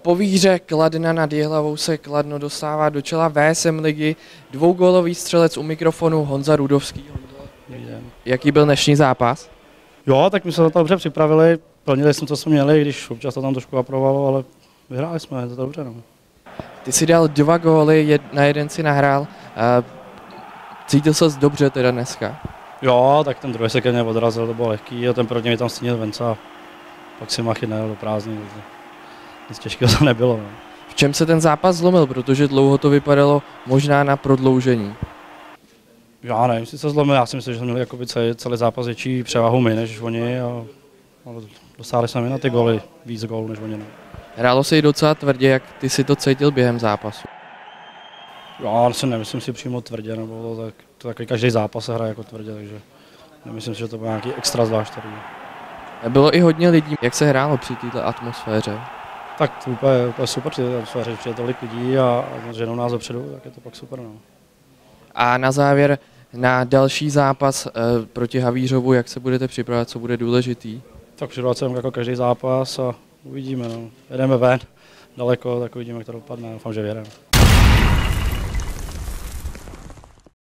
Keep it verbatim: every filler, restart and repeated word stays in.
Po výhře Kladna nad Jihlavou se Kladno dostává do čela V S M ligy. Dvougólový střelec u mikrofonu Honza Rudovský. Jaký byl dnešní zápas? Jo, tak my jsme se to dobře připravili, plnili jsme, co jsme měli, když občas to tam trošku aprovalo, ale vyhráli jsme, je to dobře. No. Ty si dal dva góly, jed, na jeden si nahrál. Cítil ses dobře teda dneska? Jo, tak ten druhý se ke mně odrazil, to bylo lehký a ten první mi tam stínil Venca. Pak si Machy najel do prázdný, nic těžkého tam nebylo. No. V čem se ten zápas zlomil, protože dlouho to vypadalo možná na prodloužení? Já nevím, jestli se zlomil, já si myslím, že jsme měli jakoby celý, celý zápas větší převahu my než oni a, a dosáhli jsme mi na ty góly, víc gólů než oni. No. Hrálo se i docela tvrdě, jak ty si to cítil během zápasu? Já si nemyslím si přímo tvrdě, nebo to, tak, to takový každý zápas se hraje jako tvrdě, takže nemyslím si, že to bylo nějaký extra zvlášť tvrdě. Bylo i hodně lidí, jak se hrálo při této atmosféře? Tak to úplně, úplně super při této atmosféře, že přijde tolik lidí a, a ženou nás dopředu, tak je to pak super. No. A na závěr na další zápas e, proti Havířovu, jak se budete připravovat, co bude důležitý? Tak připravovat se jako každý zápas a uvidíme. No. Jedeme ven daleko, tak uvidíme, jak to dopadne. Doufám, že vyhrajeme.